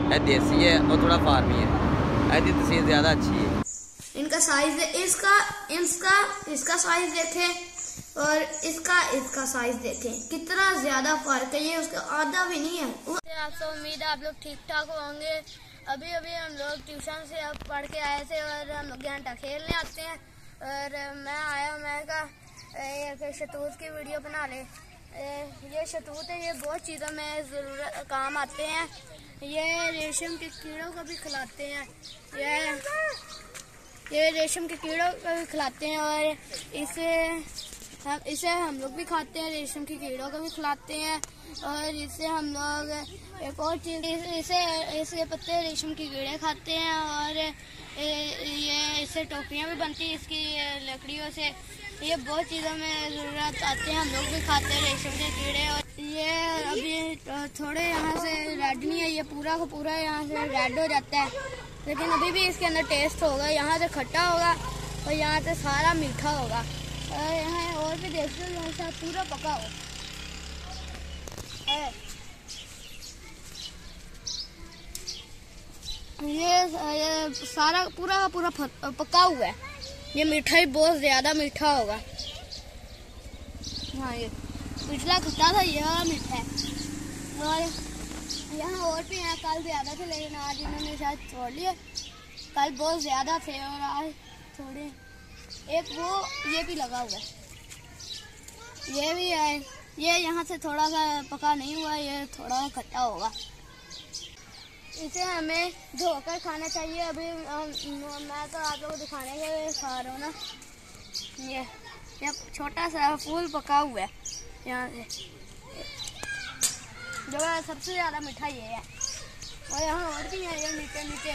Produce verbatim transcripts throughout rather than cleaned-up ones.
है देसी है और थोड़ा फार्मी है। ऐसी तस्वीर ज़्यादा अच्छी है। इनका साइज है, इसका इसका इसका साइज देखें और इसका इसका साइज देखें, कितना ज्यादा फर्क है। ये उसका आधा भी नहीं है। आपसे उम्मीद है आप लोग ठीक ठाक होंगे। अभी अभी हम लोग ट्यूशन से अब पढ़ के आए थे और हम लोग घंटा खेलने आते हैं। और मैं आया, मैं कहा शतूत की वीडियो बना ले। ये शतूत है, ये बहुत चीज़ों में ज़रूरत काम आते हैं। ये रेशम के कीड़ों को भी खिलाते हैं, ये ये रेशम के कीड़ों को भी खिलाते हैं और इसे हम इसे हम लोग भी खाते हैं, रेशम के कीड़ों को भी खिलाते हैं। और इससे हम लोग एक और चीज़, इसे इसके पत्ते रेशम के कीड़े खाते हैं और ये इससे टोपियाँ भी बनती हैं इसकी लकड़ियों से। ये बहुत चीज़ों में ज़रूरत आते हैं, हम लोग भी खाते हैं रेशम के कीड़े। और ये अभी थोड़े यहाँ से रेड नहीं है, ये पूरा का पूरा यहाँ से रेड हो जाता है, लेकिन अभी भी इसके अंदर टेस्ट होगा। यहाँ से खट्टा होगा और यहाँ से सारा मीठा होगा। और यहाँ और भी देखते हो, यहाँ से पूरा पका हो है। ये ये सारा पूरा का पूरा पका हुआ है। ये मीठा ही बहुत ज़्यादा मीठा होगा। हाँ, ये पिछला खट्टा था, ये वाला मीठा है। और यहाँ और भी हैं, कल ज़्यादा थे लेकिन आज इन्होंने शायद छोड़ लिए। कल बहुत ज़्यादा थे और आज थोड़े। एक वो ये भी लगा हुआ है, ये भी है। ये यहाँ से थोड़ा सा पका नहीं हुआ, ये थोड़ा खट्टा होगा। इसे हमें धोकर खाना चाहिए। अभी मैं तो आप लोगों को दिखाने के लिए खा रहा हूँ ना। ये ये छोटा सा फूल पका हुआ है यहाँ से, जो सबसे ज़्यादा मीठा ये है। और यहाँ और भी है, ये नीचे नीचे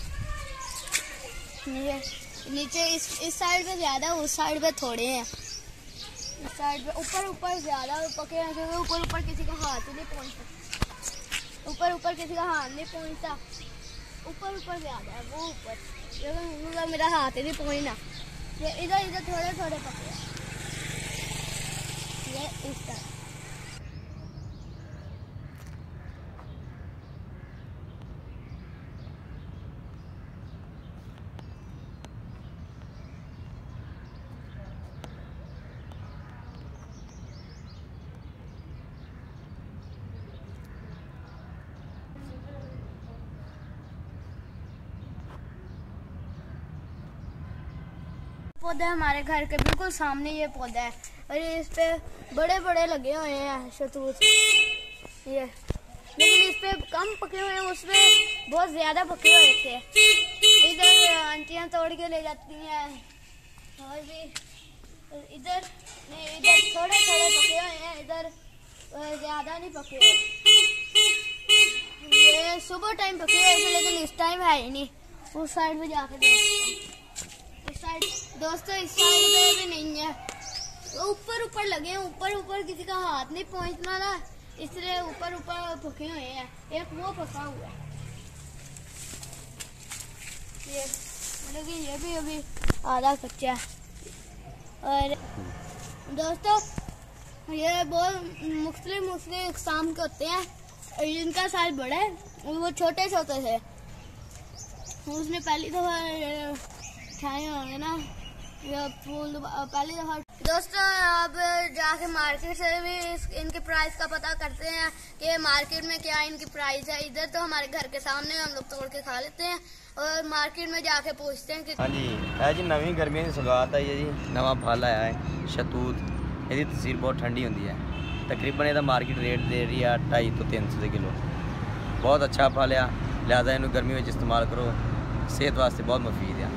ये नीचे इस इस साइड पे ज़्यादा, उस साइड पे थोड़े हैं। इस साइड पे ऊपर ऊपर ज़्यादा पके हैं, क्योंकि ऊपर ऊपर किसी का हाथ ही नहीं पहुँचता। ऊपर ऊपर किसी का हाथ नहीं पहुँचता, ऊपर ऊपर ज़्यादा है वो ऊपर, लेकिन मेरा हाथ ही नहीं पहुँचना। ये इधर इधर थोड़े थोड़े पके हैं, ये इस तरह। पौधा हमारे घर के बिल्कुल सामने ये पौधा है और ये इस पे बड़े बड़े लगे हुए हैं शतूत ये, लेकिन इस पे कम पके हुए हैं, उस पे बहुत ज्यादा पके हुए थे। इधर आंटियां तोड़ के ले जाती हैं और भी इधर नहीं, इधर थोड़े थोड़े पके हुए हैं, इधर ज्यादा नहीं पके हुए। ये सुबह टाइम पके हुए थे लेकिन इस टाइम है ही नहीं। उस साइड में जाके देखते, दोस्तों इस साइड में भी नहीं है, ऊपर ऊपर लगे हैं, ऊपर ऊपर किसी का हाथ नहीं पहुंचना ना, इसलिए ऊपर ऊपर पके हुए हैं। एक वो पका हुआ है ये, लेकिन ये भी अभी आधा कच्चा है। और दोस्तों ये बहुत मुख्तलिफ मुख्तलिफ इक़साम के होते हैं, इनका साइज बड़ा है, वो छोटे छोटे थे। उसने पहली दफा खाए होंगे ना ये फूल पहली दफा। दोस्तों अब जाके मार्केट से भी इस, इनके प्राइस का पता करते हैं कि मार्केट में क्या इनकी प्राइस है। इधर तो हमारे घर के सामने हम लोग तोड़ के खा लेते हैं और मार्केट में जाके पूछते हैं कि हाँ जी है जी नवी गर्मी की सौगात है जी, नवा फल आया है शतूत। इसकी तसीर बहुत ठंडी होती है, तकरीबन यदा मार्केट रेट दे रही है ढाई तो तीन सौ किलो। बहुत अच्छा फल है, लिहाजा इन्हू गर्मी में इस्तेमाल करो, सेहत वास्ते बहुत मुफीद है।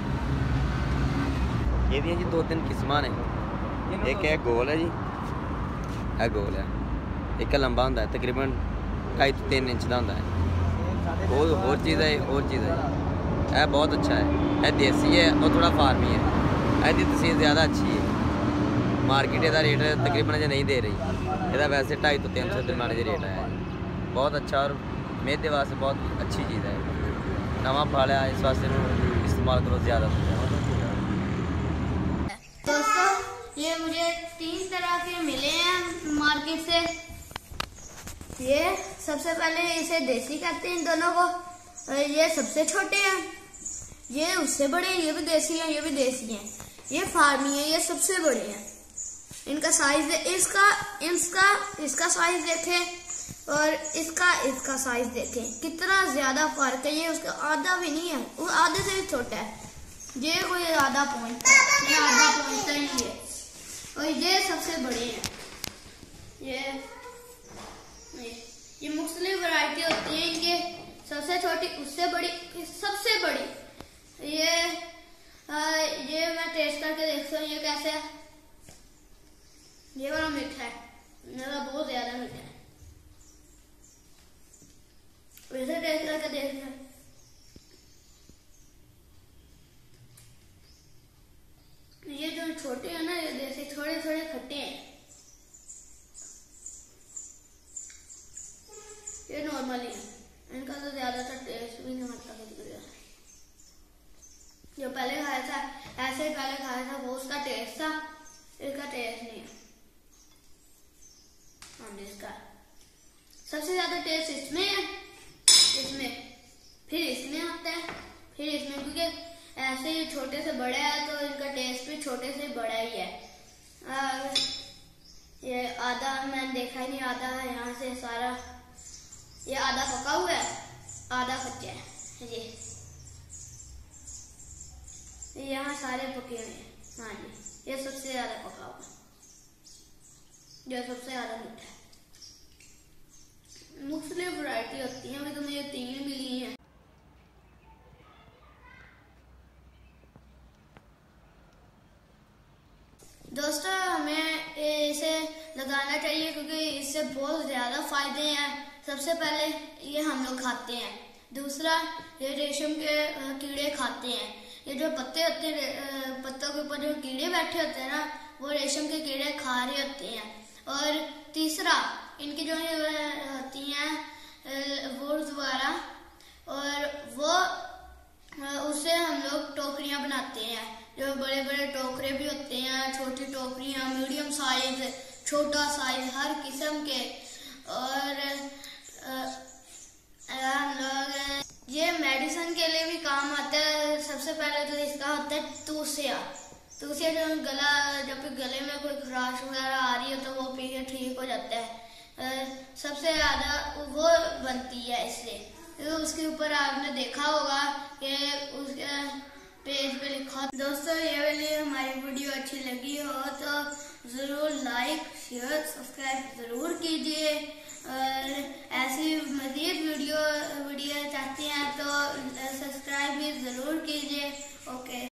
ये जी दो तीन किस्मां ने, एक है गोल है जी, है गोल है, एक लंबा होता है तकरीबन ढाई तो तीन इंच का होता है। वो और चीज़ है, और चीज़ है, है बहुत अच्छा है, है देसी है और थोड़ा फार्मी है। इसकी तसीर ज़्यादा अच्छी है। मार्केट इसका रेट तकरीबन अजे नहीं दे रही, यदा वैसे ढाई तो तीन सौ दरमाने के रेट है। बहुत अच्छा और मेदे वास्ते बहुत अच्छी चीज़ है, नवा फल है, इस वास्ते इस्तेमाल करो ज़्यादा से ज़्यादा। दोस्तों ये मुझे तीन तरह के मिले हैं मार्केट से। ये सबसे पहले इसे देसी कहते हैं इन दोनों को, और ये सबसे छोटे हैं, ये उससे बड़े हैं, ये भी देसी हैं, ये भी देसी हैं, ये फार्मी है, ये सबसे बड़े हैं। इनका साइज इसका इसका इसका साइज देखें और इसका इसका साइज देखें, कितना ज्यादा फर्क है। ये उसका आधा भी नहीं है, वो आधे से भी छोटा है, ये कोई आधा पहुंचता है, ये आधा पहुंचता ही है। और ये सबसे बड़े हैं, ये ये, ये मुख्तलिफ वैरायटी होती है इनके, सबसे छोटी उससे बड़ी सबसे बड़ी। ये आ, ये मैं टेस्ट करके देखता हूँ ये कैसे है। ये वाला मीठा है, मेरा बहुत ज्यादा मीठा है, वैसे टेस्ट करके देखना। ये जो छोटे हैं ना, ये जैसे थोड़े थोड़े खट्टे हैं, ये नॉर्मली है, इनका तो ज्यादातर टेस्ट भी नहीं मतलब है। जो पहले खाया था ऐसे पहले खाया था वो उसका टेस्ट था, इसका टेस्ट नहीं है। हाँ, इसका सबसे ज्यादा टेस्ट इसमें है, इसमें फिर इसमें आता है, फिर इसमें, क्योंकि ऐसे ही छोटे से बड़े है तो इनका टेस्ट भी छोटे से बड़ा ही है। आ, ये आधा मैंने देखा ही नहीं, आधा यहाँ से सारा, ये आधा पका हुआ है, आधा कच्चा है। ये यहाँ सारे पके हुए हैं। हाँ जी, ये सबसे ज्यादा पका हुआ, जो सबसे ज्यादा मीठा है। मुख्तलिफ वैरायटी होती है, अभी तो मुझे तीन मिली हैं। दोस्तों, हमें इसे लगाना चाहिए क्योंकि इससे बहुत ज्यादा फायदे हैं। सबसे पहले ये हम लोग खाते हैं, दूसरा ये रेशम के कीड़े खाते हैं। ये जो पत्ते होते हैं, पत्तों के ऊपर जो कीड़े बैठे होते हैं ना, वो रेशम के कीड़े खा रहे होते हैं। और तीसरा, इनकी जो होती हैं वुड्स वगैरह, और वो उससे हम लोग टोकरियां बनाते हैं, जो बड़े बड़े टोकरे भी होते हैं, छोटी टोकरियां, मीडियम साइज, छोटा साइज, हर किस्म के। और हम लोग ये मेडिसिन के लिए भी काम आता है। सबसे पहले तो इसका होता है तुलसिया। तुलसिया जो गला, जब गले में कोई खराश वगैरह आ रही है तो वो पी के ठीक हो जाता है। सबसे ज्यादा वो बनती है इससे, तो उसके ऊपर आपने देखा होगा कि उसके पेज पे लिखा। दोस्तों, ये वाली हमारी वीडियो अच्छी लगी हो तो जरूर लाइक, शेयर, सब्सक्राइब जरूर कीजिए। और ऐसी मजीद वीडियो वीडियो चाहते हैं तो सब्सक्राइब भी जरूर कीजिए। ओके।